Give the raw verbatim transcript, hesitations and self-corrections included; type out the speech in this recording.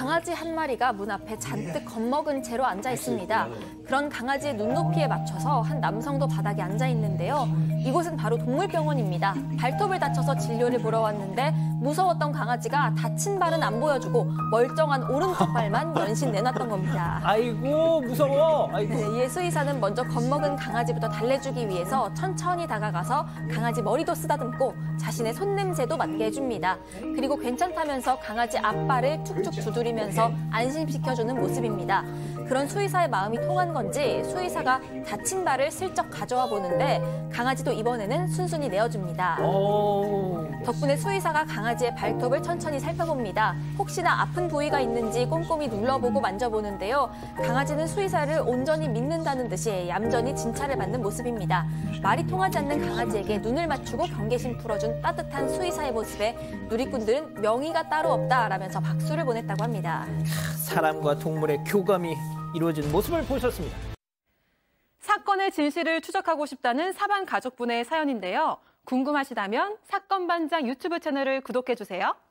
강아지 한 마리가 문 앞에 잔뜩 겁먹은 채로 앉아 있습니다. 그런 강아지의 눈높이에 맞춰서 한 남성도 바닥에 앉아 있는데요. 이곳은 바로 동물병원입니다. 발톱을 다쳐서 진료를 보러 왔는데 무서웠던 강아지가 다친 발은 안 보여주고 멀쩡한 오른쪽 발만 연신 내놨던 겁니다. 아이고 무서워. 아이고. 네, 이에 수의사는 먼저 겁먹은 강아지부터 달래주기 위해서 천천히 다가가서 강아지 머리도 쓰다듬고 자신의 손냄새도 맡게 해줍니다. 그리고 괜찮다면서 강아지 앞발을 툭툭 두드리면서 안심시켜주는 모습입니다. 그런 수의사의 마음이 통한 건지 수의사가 다친 발을 슬쩍 가져와 보는데 강아지도 이번에는 순순히 내어줍니다. 오. 덕분에 수의사가 강아지의 발톱을 천천히 살펴봅니다. 혹시나 아픈 부위가 있는지 꼼꼼히 눌러보고 만져보는데요. 강아지는 수의사를 온전히 믿는다는 듯이 얌전히 진찰을 받는 모습입니다. 말이 통하지 않는 강아지에게 눈을 맞추고 경계심 풀어준 따뜻한 수의사의 모습에 누리꾼들은 명의가 따로 없다라면서 박수를 보냈다고 합니다. 사람과 동물의 교감이 이루어지는 모습을 보셨습니다. 사건의 진실을 추적하고 싶다는 사반 가족분의 사연인데요. 궁금하시다면 사건반장 유튜브 채널을 구독해주세요.